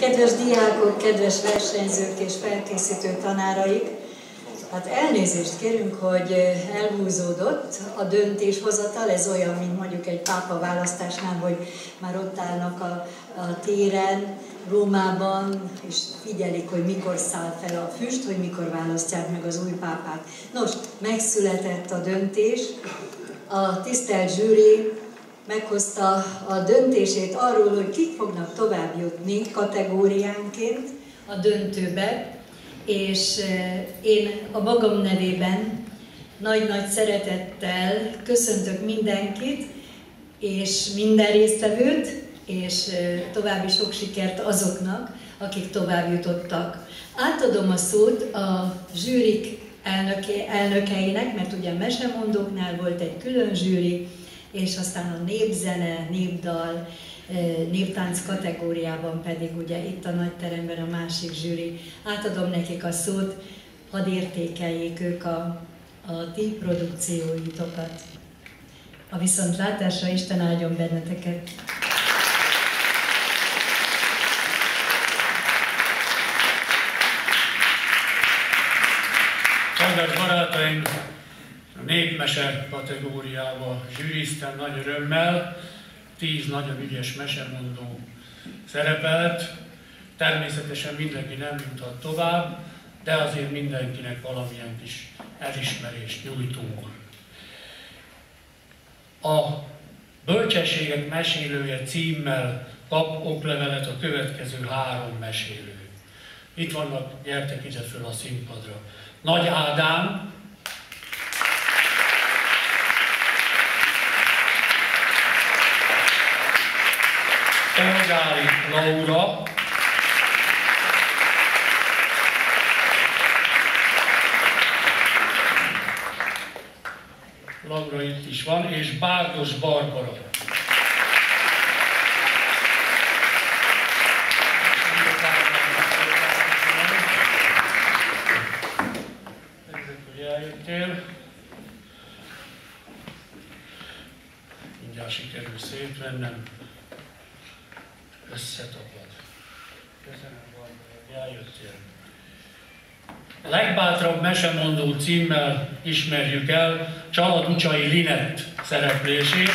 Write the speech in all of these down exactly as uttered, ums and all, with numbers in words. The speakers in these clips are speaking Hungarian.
Kedves diákok, kedves versenyzők és felkészítő tanáraik! Hát elnézést kérünk, hogy elhúzódott a döntéshozatal, ez olyan, mint mondjuk egy pápa választásnál, hogy már ott állnak a, a téren, Rómában, és figyelik, hogy mikor száll fel a füst, hogy mikor választják meg az új pápát. Nos, megszületett a döntés, a tisztelt zsűri meghozta a döntését arról, hogy kik fognak tovább jutni kategóriánként a döntőbe, és én a magam nevében nagy-nagy szeretettel köszöntök mindenkit, és minden résztvevőt, és további sok sikert azoknak, akik tovább jutottak. Átadom a szót a zsűrik elnöke, elnökeinek, mert ugye mesemondóknál volt egy külön zsűri, és aztán a népzene, népdal, néptánc kategóriában pedig ugye itt a nagy teremben a másik zsűri. Átadom nekik a szót, hadd értékeljék ők a, a ti produkcióitokat. A viszontlátásra, Isten áldjon benneteket! Kedves barátaim, a népmese kategóriába zsűriztem nagy örömmel, tíz nagyon ügyes mesemondó szerepelt. Természetesen mindenki nem juthat tovább, de azért mindenkinek valamilyen kis elismerést nyújtunk. A Bölcsességek mesélője címmel kap oklevelet a következő három mesélő. Itt vannak, gyertek ide föl a színpadra. Nagy Ádám, Polgári Laura, Laura itt is van, és Bárdos Barbara. Eljöttél. Mindjárt sikerül szétvennem. Összetapad. Köszönöm, hogy eljöttél. A legbátrabb mesemondó címmel ismerjük el Csaladucsai Linett szereplését.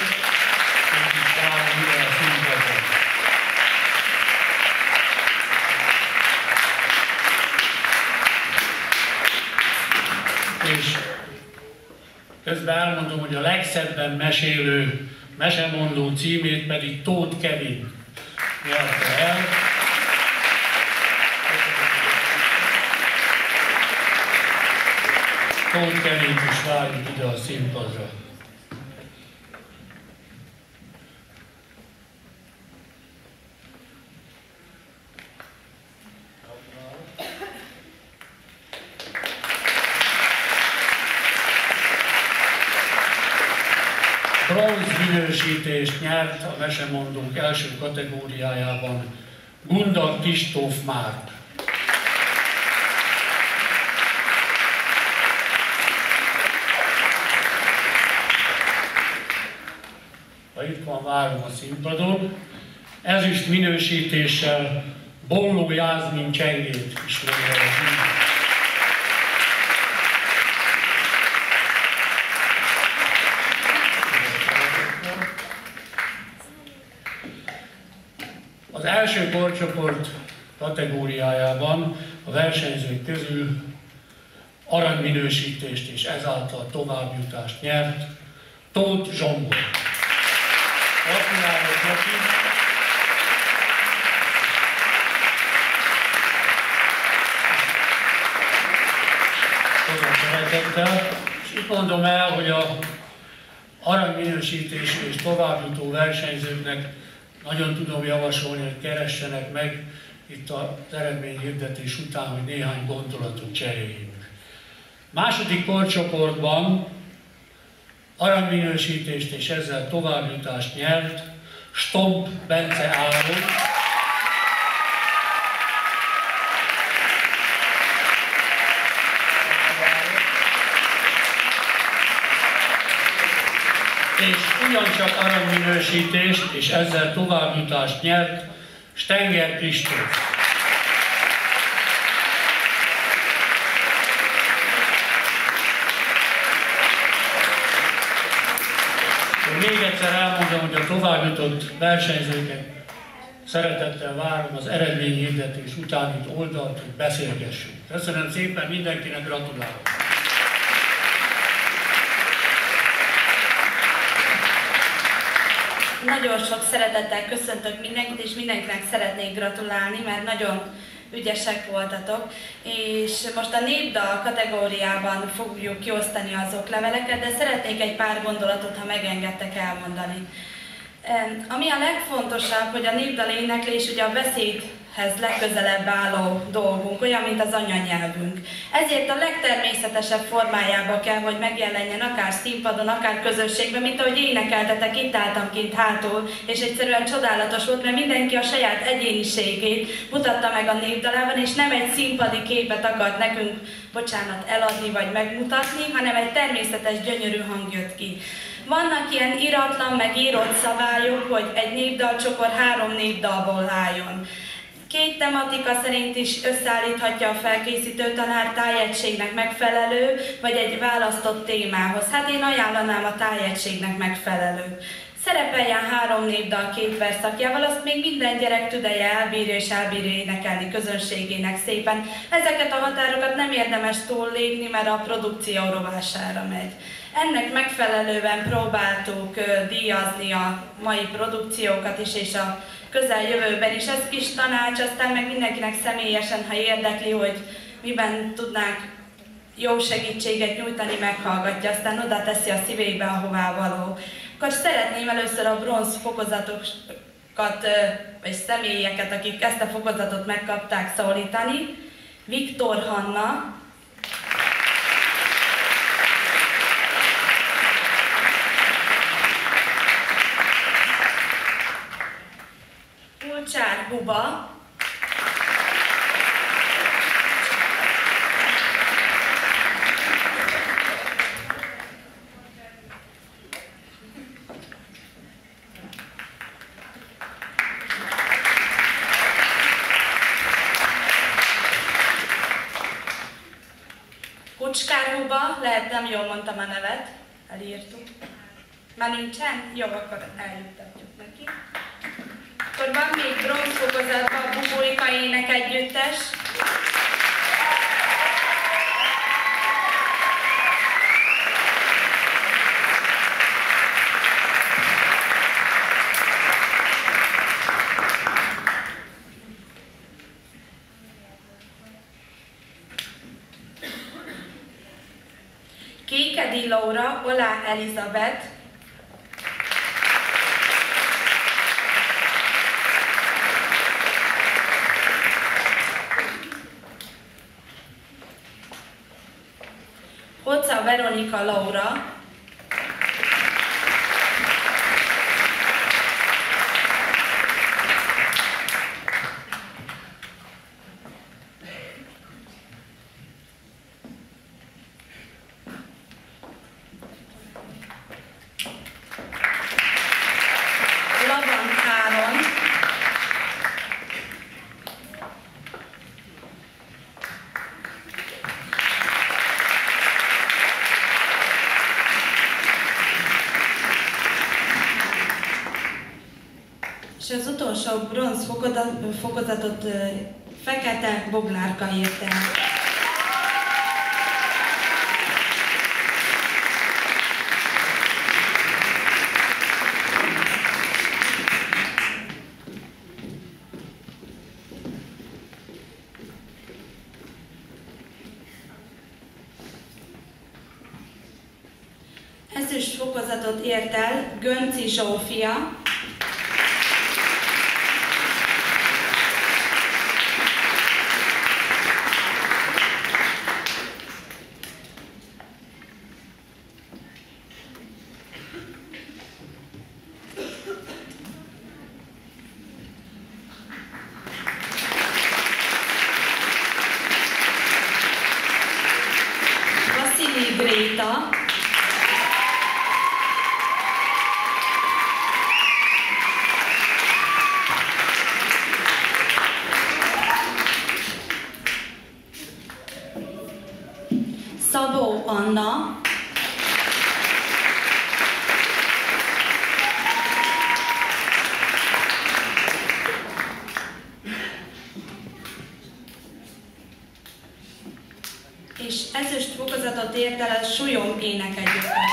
És közben elmondom, hogy a legszebben mesélő mesemondó címét pedig Tóth Kevin nyerte el. Tóth Kevint is várjuk ide a színpadra. Bronz minősítést nyert a mesemondók első kategóriájában Gunda Kristóf Márk. Ha itt van, várom a színpadon. Ezüst minősítéssel Bolló Jászmin Csengét ismerje a színpadon. Az első korcsoport kategóriájában a versenyzők közül aranyminősítést és ezáltal továbbjutást nyert Tóth Zsombor. Gratulálok neki! Nagyon szeretettel, és itt mondom el, hogy a aranyminősítésű és továbbjutó versenyzőknek nagyon tudom javasolni, hogy keressenek meg itt az eredményhirdetés után, hogy néhány gondolatot cseréljünk. Második korcsoportban aranyminősítést és ezzel továbbjutást nyert Stomp Bence Áron, és ugyancsak aranyminősítést és ezzel továbbjutást nyert Stenger Kristóf. még egyszer elmondom, hogy a továbbjutott versenyzőket szeretettel várom az eredményhirdetés után itt oldalt, hogy beszélgessünk. Köszönöm szépen, mindenkinek gratulálok! Nagyon sok szeretettel köszöntök mindenkit, és mindenkinek szeretnék gratulálni, mert nagyon ügyesek voltatok. És most a népdal kategóriában fogjuk kiosztani az okleveleket, de szeretnék egy pár gondolatot, ha megengedtek, elmondani. Ami a legfontosabb, hogy a népdal éneklés ugye a beszédhez legközelebb álló dolgunk, olyan, mint az anyanyelvünk. Ezért a legtermészetesebb formájában kell, hogy megjelenjen akár színpadon, akár közösségben, mint ahogy énekeltetek, itt álltam kint hátul, és egyszerűen csodálatos volt, mert mindenki a saját egyéniségét mutatta meg a népdalában, és nem egy színpadi képet akart nekünk, bocsánat, eladni vagy megmutatni, hanem egy természetes, gyönyörű hang jött ki. Vannak ilyen iratlan, meg írott szabályok, hogy egy népdalcsokor három népdalból álljon. Két tematika szerint is összeállíthatja a felkészítő tanár tájegységnek megfelelő, vagy egy választott témához. Hát én ajánlanám a tájegységnek megfelelő. Szerepeljen három népdal két verszakjával, azt még minden gyerek tüdeje elbírja és elbírja énekelni közönségének szépen. Ezeket a határokat nem érdemes túllépni, mert a produkció rovására megy. Ennek megfelelően próbáltuk díjazni a mai produkciókat is, és a közeljövőben is. Ez kis tanács, aztán meg mindenkinek személyesen, ha érdekli, hogy miben tudnánk jó segítséget nyújtani, meghallgatja, aztán oda teszi a szívébe, ahová való. Akkor szeretném először a bronz fokozatokat, vagy személyeket, akik ezt a fokozatot megkapták, szólítani. Viktor Hanna, Kulcsár Huba, Kucskár Huba, lehet nem jól mondtam a nevet, elírtuk. Már nincsen? Jó, akkor eljuttatjuk neki. Akkor van még bronz fokozatban a Bubulika Ének Együttes. Kékedi Laura, Olá Elizabeth. Hoca Veronika Laura. Laban Áron. És az utolsó bronz fokozatot Fekete Boglárka írt el. Ezüst fokozatot ért el Gönci Zsófia. Vasili Gréta. Szabó Anna. pontot ért el a Súlyom énekegyüttes.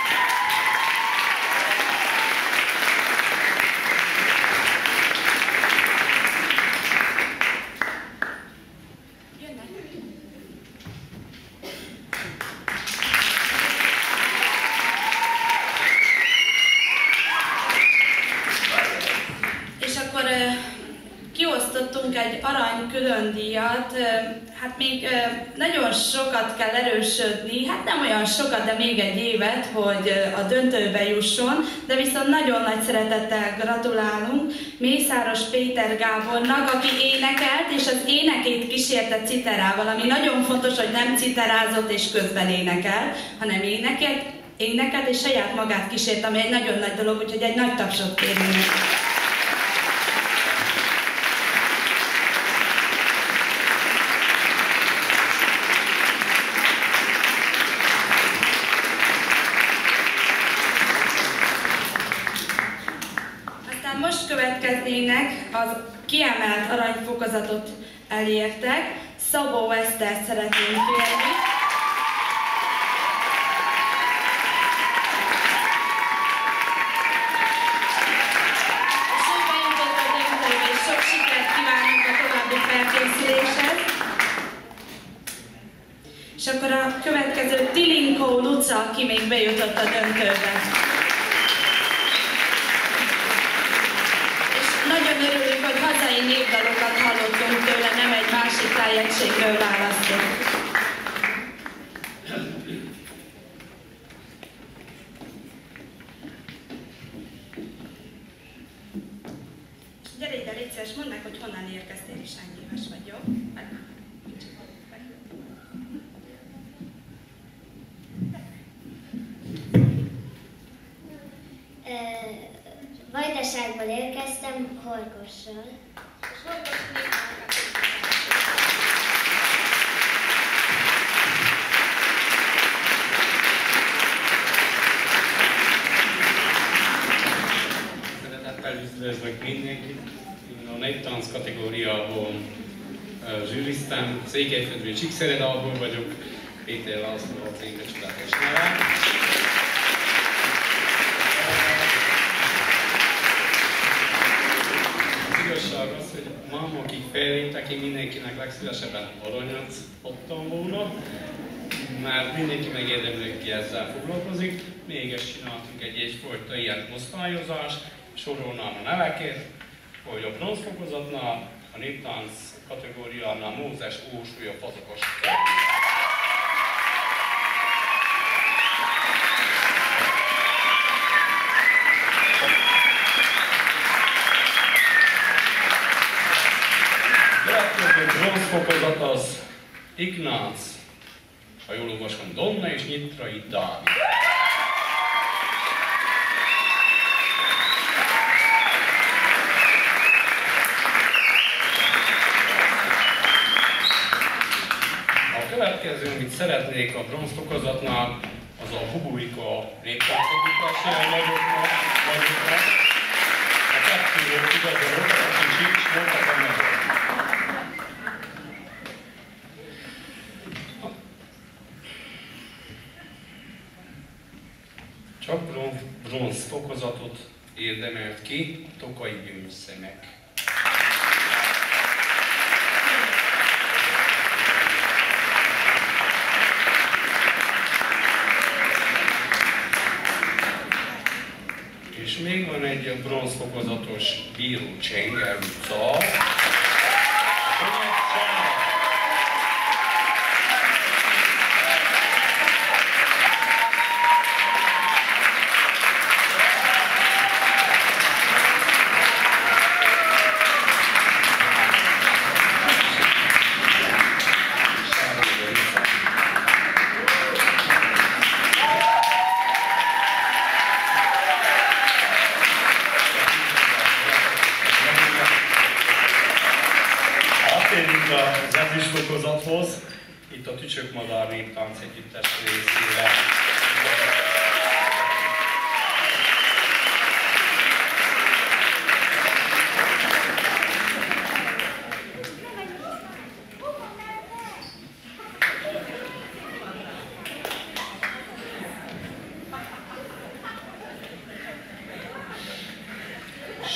Kiosztottunk egy arany különdíjat, hát még nagyon sokat kell erősödni, hát nem olyan sokat, de még egy évet, hogy a döntőbe jusson, de viszont nagyon nagy szeretettel gratulálunk Mészáros Péter Gábornak, aki énekelt, és az énekét kísérte citerával, ami nagyon fontos, hogy nem citerázott és közben énekel, hanem énekelt, énekelt és saját magát kísért, ami egy nagyon nagy dolog, úgyhogy egy nagy tapsot kérünk. Most következnének az kiemelt aranyfokozatot elértek. Szabó Esztert szeretném kérni. És ő bejutott a döntőbe, és sok sikert kívánunk a további felkészüléshez. És akkor a következő Tilinkó Luca, aki még bejutott a döntőbe. Nagyon örülünk, hogy hazai népdalokat hallottunk tőle, nem egy másik tájegységről választott. Gyere ide, légy szíves, mondd meg, hogy honnan érkeztél és hány éves vagy, jó? Vajdaságból érkeztem, Horgossal. Szeretettel üdvözlök mindenkit. A néptánc kategóriából zsűriztem. Székelyföldről Csíkszeredalból vagyok. Péter László az én becsületes nevem. Igazság az, hogy ma, akik felléptek, én mindenkinek legszívesebben aranyat adtam volna, mert mindenki megérdemli, aki ezzel foglalkozik. Még ezt csináltunk egy egyfajta ilyen osztályozást, sorolnám a neveket, hogy a bronzfokozatnál, a néptánc kategóriánál Mózes Ósúly a Fazakas. A bronzfokozat az Ignác, ha jól olvasom, Donna és Nyitrai Dávid. A következő, amit szeretnék a bronzfokozatnál, az a Hubuika néptáncegyüttes jelenlegoknak, nagyoknak. A kettőről igazolok, a kicsik, voltak a nagyok. Csak bronz fokozatot érdemelt ki Tokai Gyöngyszemek. És még van egy bronz fokozatos Bíró Csengel utca. Az ezüstfokozathoz, itt a Tücsök-Madár néptánc együttes részére.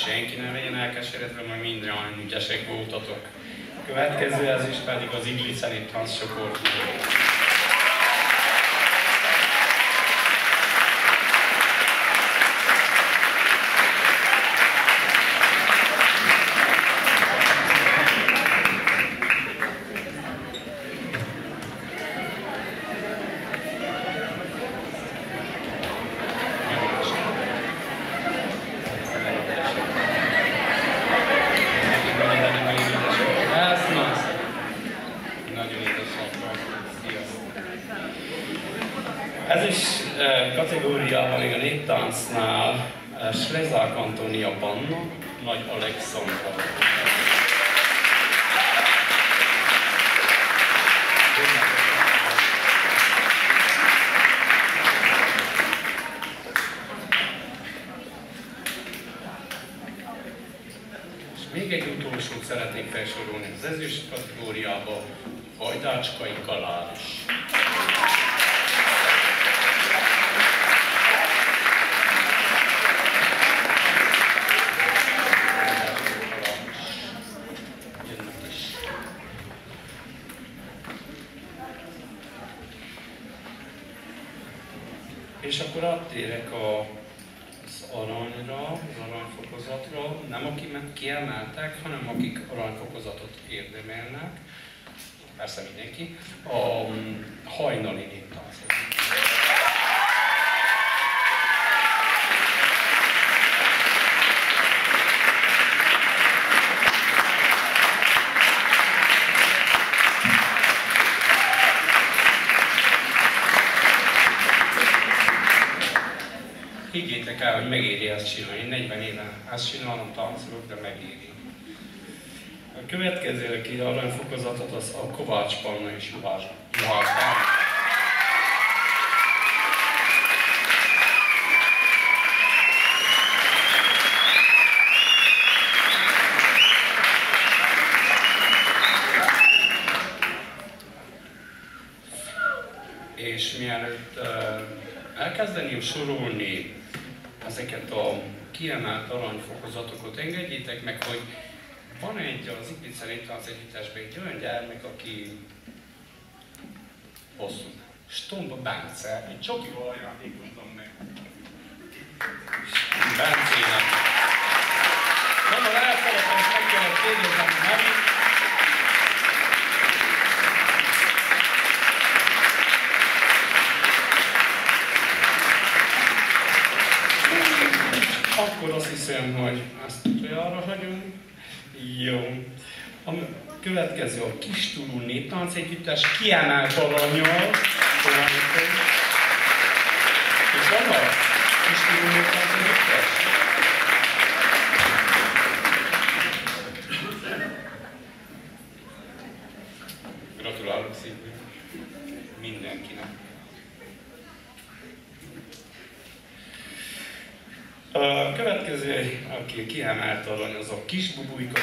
senki ne legyen elkeseredve, mert mindjárt ügyesek voltatok. Következő ez is pedig az Iglice Néptánc csoport. Ez is kategóriában még a néptáncnál Slezák Antónia Panna, Nagy Alexandra. És még egy utolsót szeretnék felsorolni az ezüst kategóriába, Hajdácskai Kaláros. És akkor áttérek a, az aranyra, az aranyfokozatra, nem akiket kiemeltek, hanem akik aranyfokozatot érdemelnek, persze mindenki, a hajnali néptánc. Higgyétek el, hogy megéri ezt csinálni. Én negyven éve ezt csinálom, táncolok, de megéri. A következő, aki aranyfokozatot, az a Kovács Panna és Juhász Pál. És mielőtt uh, elkezdeném sorolni ezeket a kiemelt aranyfokozatokat, engedjétek meg, hogy van egy az Iglice Néptánc Együttesben egy olyan gyermek, aki hosszú. Stomba Bence, egy csokival ajándékozom meg. Bencének. Mondom, elfelejtem, és meg kellett kérdeznem a nevét. Akkor azt hiszem, hogy ezt olyanra hagyunk. Jó. A következő a Kistúrú Néptánc Együttes kiemelt arannyal. És vannak Kistúrú Néptánc Együttes? Gratulálok szépen mindenkinek. A következő, aki kiemelt arany, az a Kis Bubujka.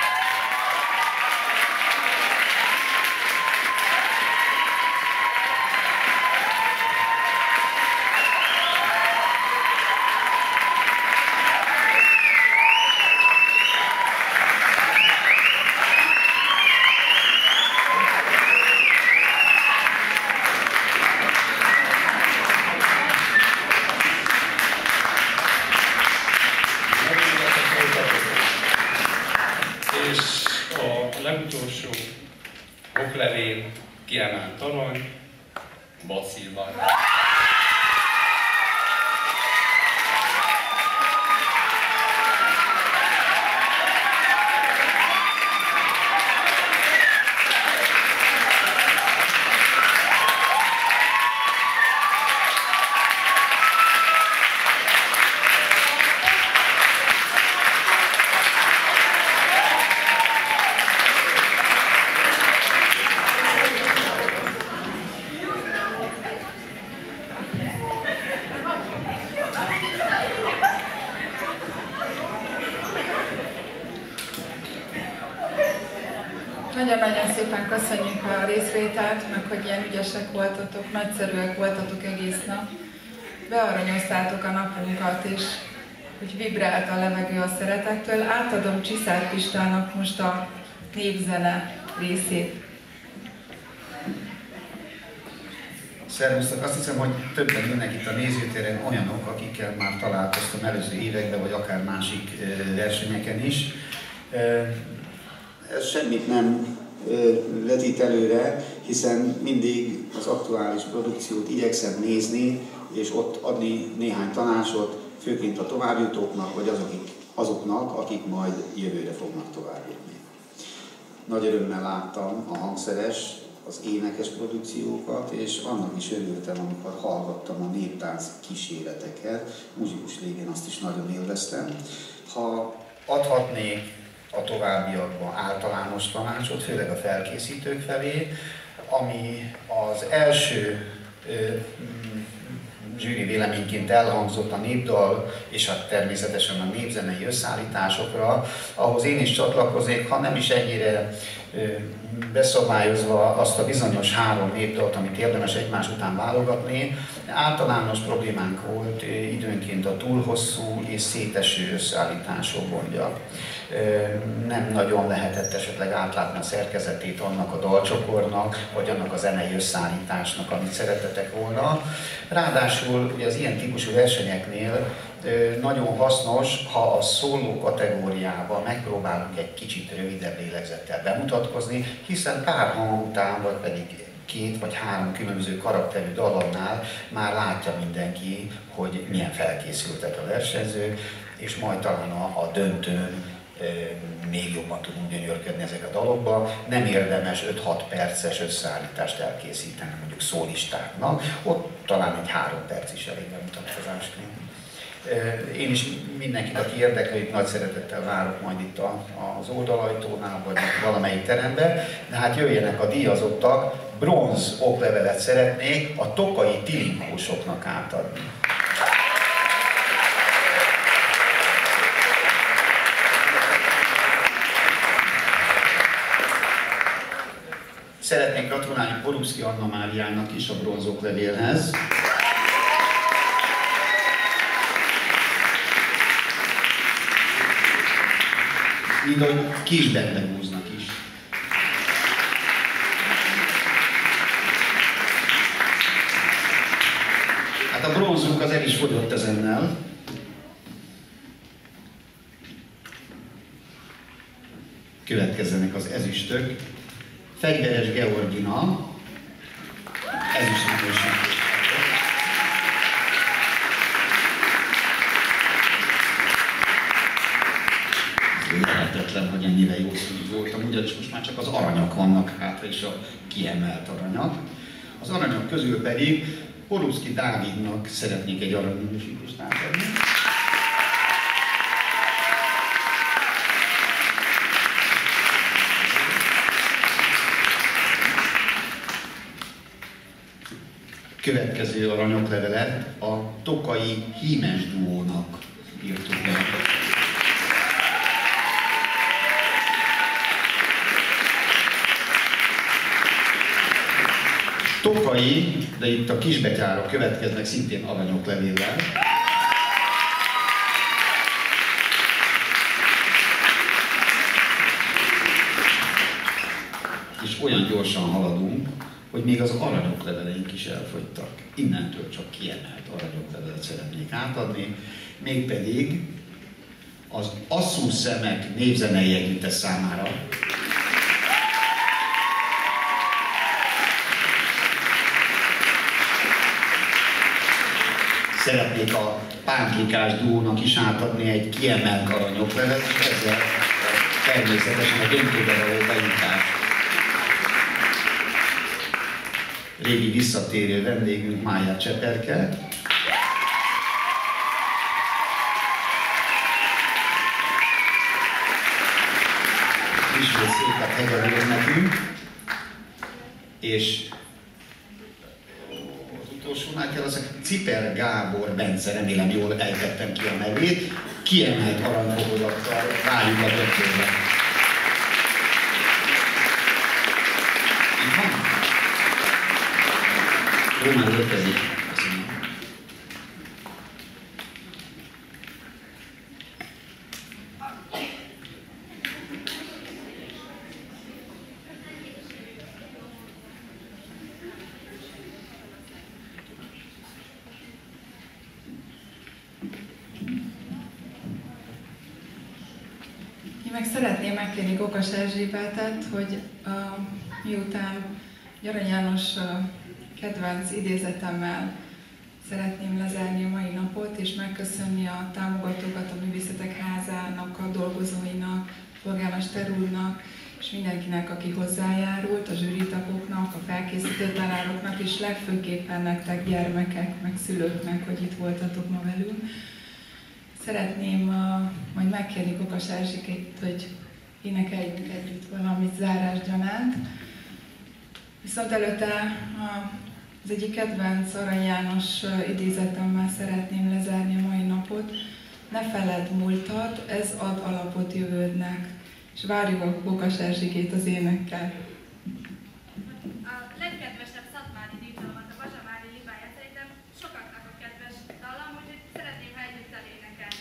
Legutolsó oklevél, kiemelt arany, Bacilvár. Nagyon-nagyon szépen köszönjük a részvételt, meg hogy ilyen ügyesek voltatok, nagyszerűek voltatok egész nap. Bearanyoztátok a napunkat, és hogy vibrált a levegő a szeretettől. Átadom Csiszár Pistának most a népzene részét. Szervusztok! Azt hiszem, hogy többen ülnek itt a nézőtéren olyanok, akikkel már találkoztam előző években, vagy akár másik versenyeken is. Ez semmit nem vetít előre, hiszen mindig az aktuális produkciót igyekszem nézni, és ott adni néhány tanácsot, főként a továbbjutóknak, vagy azokik, azoknak, akik majd jövőre fognak továbbjutni. Nagy örömmel láttam a hangszeres, az énekes produkciókat, és annak is örültem, amikor hallgattam a néptánc kíséreteket. Muzsikus lévén azt is nagyon élveztem. Ha adhatnék a továbbiakban általános tanácsot, főleg a felkészítők felé, ami az első zsűri véleményként elhangzott a népdal, és hát természetesen a népzenei összeállításokra, ahhoz én is csatlakoznék, ha nem is ennyire beszabályozva azt a bizonyos három népdalt, amit érdemes egymás után válogatni. Általános problémánk volt időnként a túl hosszú és széteső összeállítások gondja. Nem nagyon lehetett esetleg átlátni a szerkezetét annak a dalcsokornak, vagy annak a zenei összeállításnak, amit szeretetek volna. Ráadásul ugye az ilyen típusú versenyeknél nagyon hasznos, ha a szóló kategóriában megpróbálunk egy kicsit rövidebb lélegzettel bemutatkozni, hiszen pár hang után, vagy pedig két vagy három különböző karakterű dalannál már látja mindenki, hogy milyen felkészültek a versenyzők, és majd talán a, a döntőn e, még jobban tudunk gyönyörködni ezek a dalokba. Nem érdemes öt-hat perces összeállítást elkészíteni mondjuk szólistáknak, ott talán egy három perc is elég bemutatkozásként. Én is mindenkit, aki érdekel, nagy szeretettel várok majd itt az oldalajtónál, vagy valamelyik teremben, de hát jöjjenek a díjazottak, bronz oklevelet szeretnék a tokai tilinkósoknak átadni. Szeretnék gratulálni Porubszki Anna Máriának is a bronz oklevélhez. Mind ahogy kisben húznak is. Hát a bronzunk az el is fogyott ezennel. Következzenek az ezüstök. Fegyveres Georgina, ezüstmérőség. Lehetetlen, hogy ennyire jó színű voltam, ugyanis most már csak az aranyak vannak hátra, és a kiemelt aranyak. Az aranyak közül pedig Porubszki Dávidnak szeretnék egy aranyminősítést átadni. Következő aranyoklevelet a tokai hímes duónak írtuk meg. Tokai, de itt a kisbetyárok következnek szintén aranyoklevéllel. És olyan gyorsan haladunk, hogy még az aranyokleveleink is elfogytak. Innentől csak kiemelt aranyoklevelet szeretnék átadni, mégpedig az Asszú Szemek népzenei együttes számára. Szeretnék a Pánklikás duónak is átadni egy kiemelt aranyoklevet, és ezzel természetesen a döntőbe való bejutás. Régi visszatérő vendégünk Májá Cseperke. Ismét szépen hegyeleged nekünk. És az utolsónál kell az a Ciper Gábor Bence, remélem jól ejtettem ki a nevét, kiemelt aranyfokozattal várjuk a döntőbe. Ő már érkezik. Én meg szeretném megkérni Kokas Erzsébetet, hogy uh, miután Arany János uh, kedvenc idézetemmel szeretném lezárni a mai napot, és megköszönni a támogatókat a Művészetek Házának, a dolgozóinak, polgármester úrnak, és mindenkinek, aki hozzájárult, a zsűritagoknak, a felkészítő tanároknak, és legfőképpen nektek, gyermekek, meg szülőknek, hogy itt voltatok ma velünk. Szeretném uh, majd megkérni Kokas Erzsikét, hogy énekeljünk együtt valamit zárásgyanánt. Viszont előtte uh, az egyik kedvenc Arany János uh, idézetemmel szeretném lezárni a mai napot. Ne feledd múltat, ez ad alapot jövődnek. És várjuk a Kokas Erzsikét az énekkel. A legkedvesebb szatmári díjtalomat, a Bazsamári libáját szerintem sokaknak a kedves dallam, úgyhogy szeretném, ha együtt elénekelni.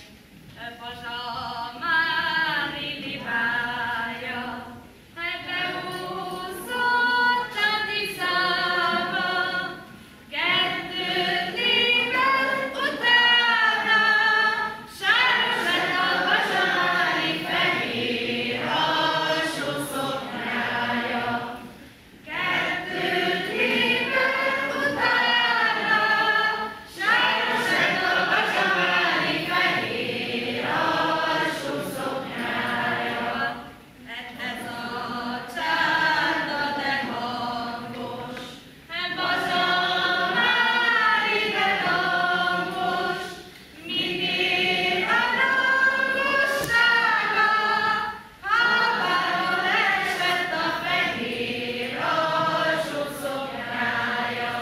Bazsamári libája, ebbe húzott a Tiszába, kettőt lépett utána, sáros lett a bazsamári fehér alsó szoknyája. Kettőt lépett utána, sáros lett a bazsamári fehér alsó szoknyája. Ez a csárda de hangos, e bazsamári de hangos, minél a rangossága, habáról esett a fehér alsó szoknyája.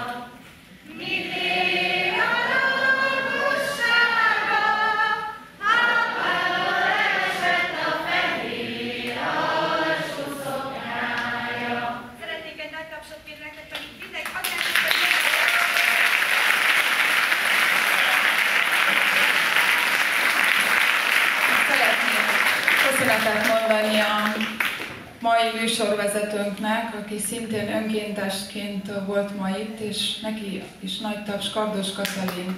Minél a rangossága, habáról esett a fehér alsó szoknyája. Szeretnék egy nagy tapsot kérni nektek, pedig mindenki akármit, hogy Szeretnék köszönetet mondani a mai műsorvezetőnknek, aki szintén önkéntesként volt ma itt, és neki is nagy taps, Kardos Katalin.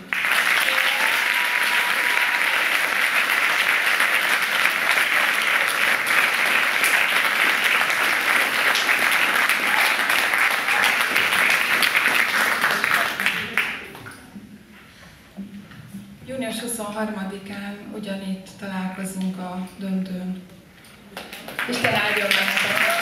június huszonharmadikán ugyanitt találkozunk a döntőn. Isten áldjon benneteket!